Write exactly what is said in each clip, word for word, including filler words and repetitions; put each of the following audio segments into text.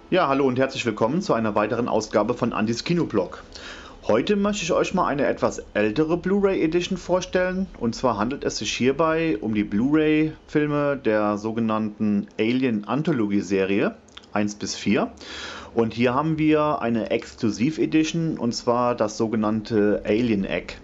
Ja, hallo und herzlich willkommen zu einer weiteren Ausgabe von Andys Kinoblog. Heute möchte ich euch mal eine etwas ältere Blu-ray Edition vorstellen. Und zwar handelt es sich hierbei um die Blu-ray-Filme der sogenannten Alien Anthology Serie eins bis vier. Und hier haben wir eine Exklusiv Edition, und zwar das sogenannte Alien Egg.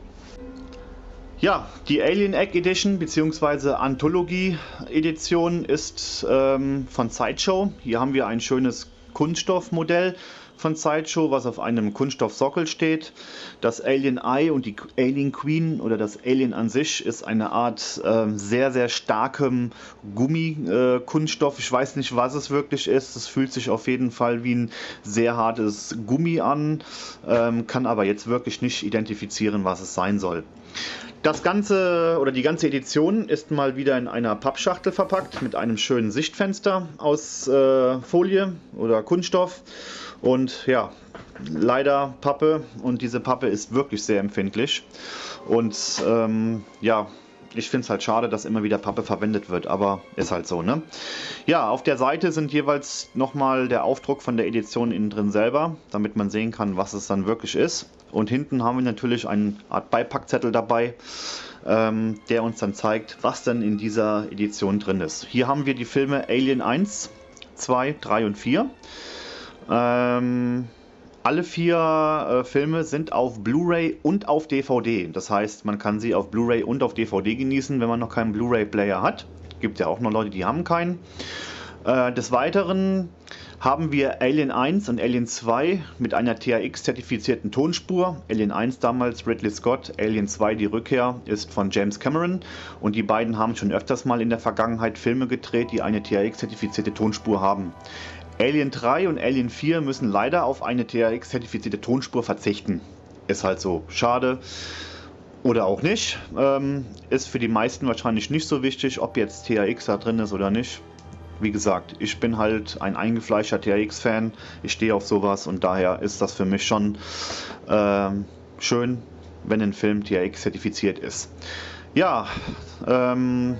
Ja, die Alien Egg Edition bzw. Anthology Edition ist ähm, von Sideshow. Hier haben wir ein schönes Kunststoffmodell von Sideshow, was auf einem Kunststoffsockel steht. Das Alien Eye und die Alien Queen oder das Alien an sich ist eine Art äh, sehr, sehr starkem Gummikunststoff. Äh, ich weiß nicht, was es wirklich ist. Es fühlt sich auf jeden Fall wie ein sehr hartes Gummi an, ähm, kann aber jetzt wirklich nicht identifizieren, was es sein soll. Das Ganze oder die ganze Edition ist mal wieder in einer Pappschachtel verpackt mit einem schönen Sichtfenster aus äh, Folie oder Kunststoff und ja, leider Pappe, und diese Pappe ist wirklich sehr empfindlich und ähm, ja, ich finde es halt schade, dass immer wieder Pappe verwendet wird, aber ist halt so, ne? Ja, auf der Seite sind jeweils nochmal der Aufdruck von der Edition innen drin selber, damit man sehen kann, was es dann wirklich ist. Und hinten haben wir natürlich eine Art Beipackzettel dabei, ähm, der uns dann zeigt, was denn in dieser Edition drin ist. Hier haben wir die Filme Alien eins, zwei, drei und vier. Ähm, alle vier äh, Filme sind auf Blu-ray und auf D V D. Das heißt, man kann sie auf Blu-ray und auf D V D genießen, wenn man noch keinen Blu-ray-Player hat. Gibt ja auch noch Leute, die haben keinen. Äh, des Weiteren haben wir Alien eins und Alien zwei mit einer T H X-zertifizierten Tonspur. Alien eins damals Ridley Scott, Alien zwei die Rückkehr ist von James Cameron. Und die beiden haben schon öfters mal in der Vergangenheit Filme gedreht, die eine T H X-zertifizierte Tonspur haben. Alien drei und Alien vier müssen leider auf eine T H X-zertifizierte Tonspur verzichten. Ist halt so, schade. Oder auch nicht. Ähm, ist für die meisten wahrscheinlich nicht so wichtig, ob jetzt T H X da drin ist oder nicht. Wie gesagt, ich bin halt ein eingefleischter T H X-Fan. Ich stehe auf sowas und daher ist das für mich schon ähm, schön, wenn ein Film T H X-zertifiziert ist. Ja, ähm...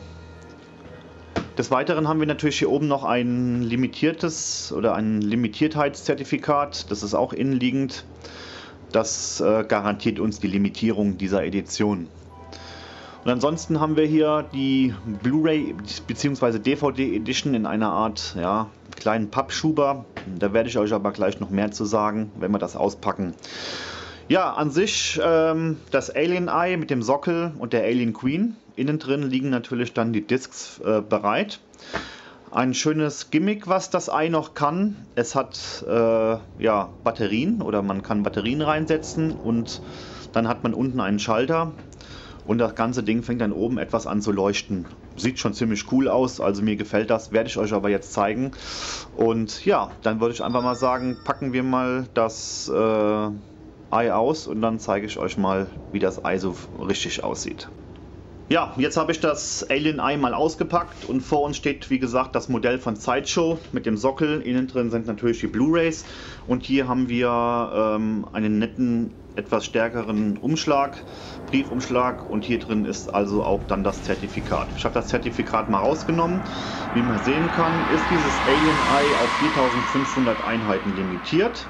Des Weiteren haben wir natürlich hier oben noch ein limitiertes oder ein Limitiertheitszertifikat. Das ist auch innenliegend. Das äh, garantiert uns die Limitierung dieser Edition. Und ansonsten haben wir hier die Blu-ray bzw. D V D Edition in einer Art ja, kleinen Pappschuber. Da werde ich euch aber gleich noch mehr zu sagen, wenn wir das auspacken. Ja, an sich ähm, das Alien Eye mit dem Sockel und der Alien Queen. Innen drin liegen natürlich dann die Discs äh, bereit. Ein schönes Gimmick, was das Eye noch kann. Es hat äh, ja, Batterien oder man kann Batterien reinsetzen und dann hat man unten einen Schalter und das ganze Ding fängt dann oben etwas an zu leuchten. Sieht schon ziemlich cool aus, also mir gefällt das, werde ich euch aber jetzt zeigen. Und ja, dann würde ich einfach mal sagen, packen wir mal das äh, Eye aus und dann zeige ich euch mal, wie das Eye so richtig aussieht. Ja, jetzt habe ich das Alien Eye mal ausgepackt und vor uns steht, wie gesagt, das Modell von Sideshow mit dem Sockel. Innen drin sind natürlich die Blu-rays und hier haben wir ähm, einen netten, etwas stärkeren Umschlag, Briefumschlag, und hier drin ist also auch dann das Zertifikat. Ich habe das Zertifikat mal rausgenommen. Wie man sehen kann, ist dieses Alien Eye auf viertausendfünfhundert Einheiten limitiert.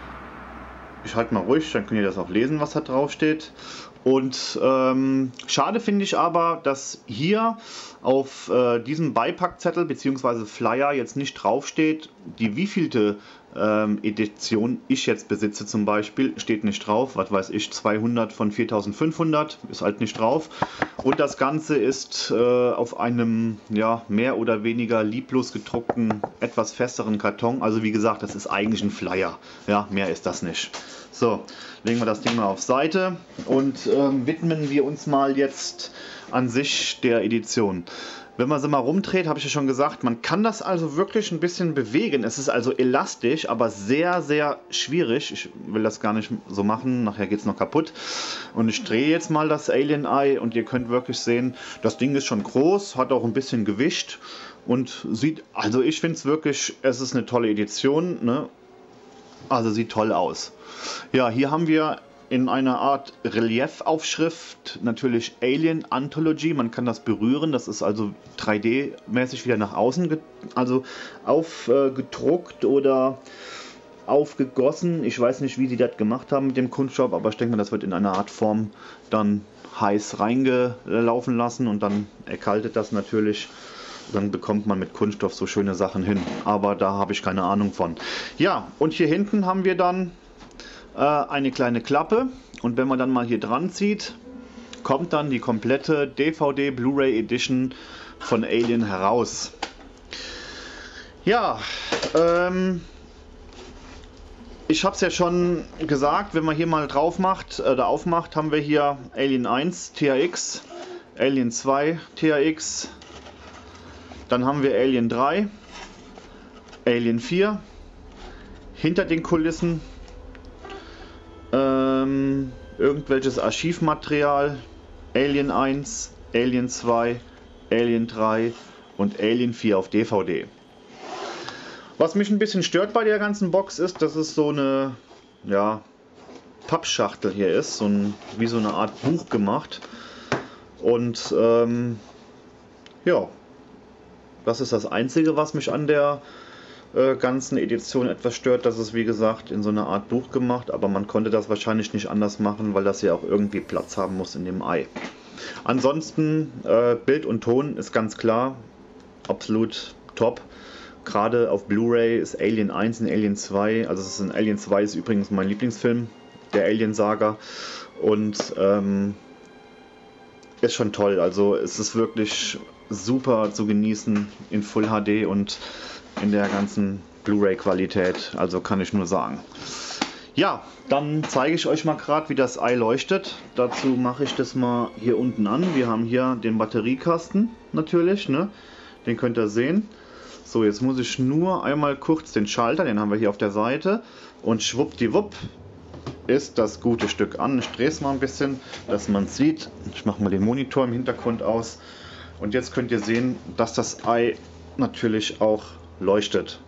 Ich halte mal ruhig, dann könnt ihr das auch lesen, was da drauf steht. Und ähm, schade finde ich aber, dass hier auf äh, diesem Beipackzettel bzw. Flyer jetzt nicht draufsteht, die wievielte ähm, Edition ich jetzt besitze zum Beispiel, steht nicht drauf. Was weiß ich, zweihundert von viertausendfünfhundert ist halt nicht drauf. Und das Ganze ist äh, auf einem ja, mehr oder weniger lieblos gedruckten, etwas festeren Karton. Also wie gesagt, das ist eigentlich ein Flyer. Ja, mehr ist das nicht. So, legen wir das Ding mal auf Seite und ähm, widmen wir uns mal jetzt an sich der Edition. Wenn man sie mal rumdreht, habe ich ja schon gesagt, man kann das also wirklich ein bisschen bewegen. Es ist also elastisch, aber sehr, sehr schwierig. Ich will das gar nicht so machen, nachher geht es noch kaputt. Und ich drehe jetzt mal das Alien Eye und ihr könnt wirklich sehen, das Ding ist schon groß, hat auch ein bisschen Gewicht und sieht, also ich finde es wirklich, es ist eine tolle Edition, ne? Also sieht toll aus. Ja, hier haben wir in einer Art Reliefaufschrift, natürlich Alien Anthology, man kann das berühren, das ist also drei D-mäßig wieder nach außen ge also aufgedruckt äh, oder aufgegossen. Ich weiß nicht, wie die das gemacht haben mit dem Kunststoff, aber ich denke mal, das wird in einer Art Form dann heiß reingelaufen lassen und dann erkaltet das natürlich. Dann bekommt man mit Kunststoff so schöne Sachen hin, aber da habe ich keine Ahnung von. Ja, und hier hinten haben wir dann äh, eine kleine Klappe und wenn man dann mal hier dran zieht, kommt dann die komplette D V D Blu-ray Edition von Alien heraus. Ja, ähm, ich habe es ja schon gesagt, wenn man hier mal drauf macht oder aufmacht, haben wir hier Alien eins T H X, Alien zwei T H X, dann haben wir Alien drei, Alien vier, hinter den Kulissen ähm, irgendwelches Archivmaterial, Alien eins, Alien zwei, Alien drei und Alien vier auf D V D. Was mich ein bisschen stört bei der ganzen Box ist, dass es so eine ja, Pappschachtel hier ist, so ein, wie so eine Art Buch gemacht. Und ähm, ja, das ist das Einzige, was mich an der äh, ganzen Edition etwas stört. Das ist wie gesagt in so einer Art Buch gemacht, aber man konnte das wahrscheinlich nicht anders machen, weil das ja auch irgendwie Platz haben muss in dem Ei. Ansonsten äh, Bild und Ton ist ganz klar, absolut top. Gerade auf Blu-ray ist Alien eins und Alien zwei, also es ist ein Alien zwei ist übrigens mein Lieblingsfilm, der Alien Saga, und ähm, ist schon toll. Also es ist wirklich super zu genießen in Full H D und in der ganzen Blu-ray Qualität, also kann ich nur sagen. Ja, dann zeige ich euch mal gerade, wie das Ei leuchtet. Dazu mache ich das mal hier unten an. Wir haben hier den Batteriekasten natürlich, ne? Den könnt ihr sehen. So, jetzt muss ich nur einmal kurz den Schalter, den haben wir hier auf der Seite, und schwuppdiwupp ist das gute Stück an. Ich drehe es mal ein bisschen, dass man es sieht. Ich mache mal den Monitor im Hintergrund aus und jetzt könnt ihr sehen, dass das Ei natürlich auch leuchtet.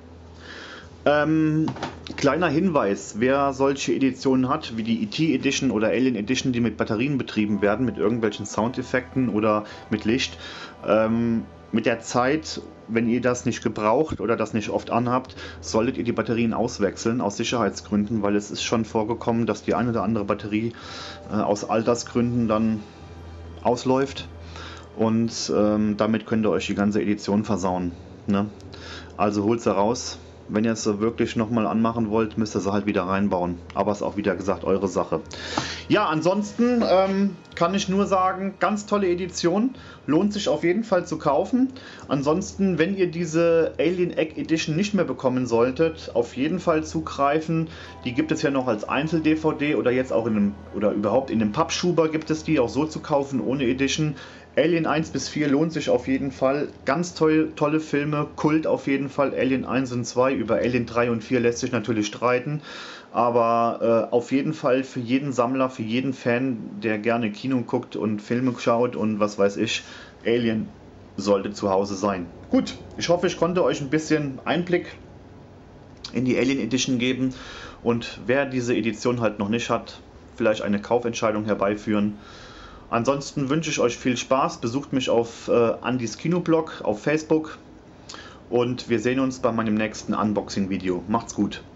Ähm, kleiner Hinweis, wer solche Editionen hat, wie die E T Edition oder Alien Edition, die mit Batterien betrieben werden, mit irgendwelchen Soundeffekten oder mit Licht, ähm, mit der Zeit, wenn ihr das nicht gebraucht oder das nicht oft anhabt, solltet ihr die Batterien auswechseln aus Sicherheitsgründen, weil es ist schon vorgekommen, dass die eine oder andere Batterie äh, aus Altersgründen dann ausläuft und ähm, damit könnt ihr euch die ganze Edition versauen, ne? Also holt sie raus. Wenn ihr es wirklich nochmal anmachen wollt, müsst ihr sie halt wieder reinbauen. Aber ist auch wieder gesagt eure Sache. Ja, ansonsten ähm, kann ich nur sagen, ganz tolle Edition. Lohnt sich auf jeden Fall zu kaufen. Ansonsten, wenn ihr diese Alien Egg Edition nicht mehr bekommen solltet, auf jeden Fall zugreifen. Die gibt es ja noch als Einzel-D V D oder jetzt auch in einem, oder überhaupt in einem Pappschuber gibt es die auch so zu kaufen, ohne Edition. Alien eins bis vier lohnt sich auf jeden Fall. Ganz toll, tolle Filme, Kult auf jeden Fall. Alien eins und zwei, über Alien drei und vier lässt sich natürlich streiten. Aber äh, auf jeden Fall für jeden Sammler, für jeden Fan, der gerne Kino guckt und Filme schaut und was weiß ich, Alien sollte zu Hause sein. Gut, ich hoffe, ich konnte euch ein bisschen Einblick in die Alien Edition geben. Und wer diese Edition halt noch nicht hat, vielleicht eine Kaufentscheidung herbeiführen. Ansonsten wünsche ich euch viel Spaß, besucht mich auf äh, Andys Kinoblog auf Facebook und wir sehen uns bei meinem nächsten Unboxing-Video. Macht's gut!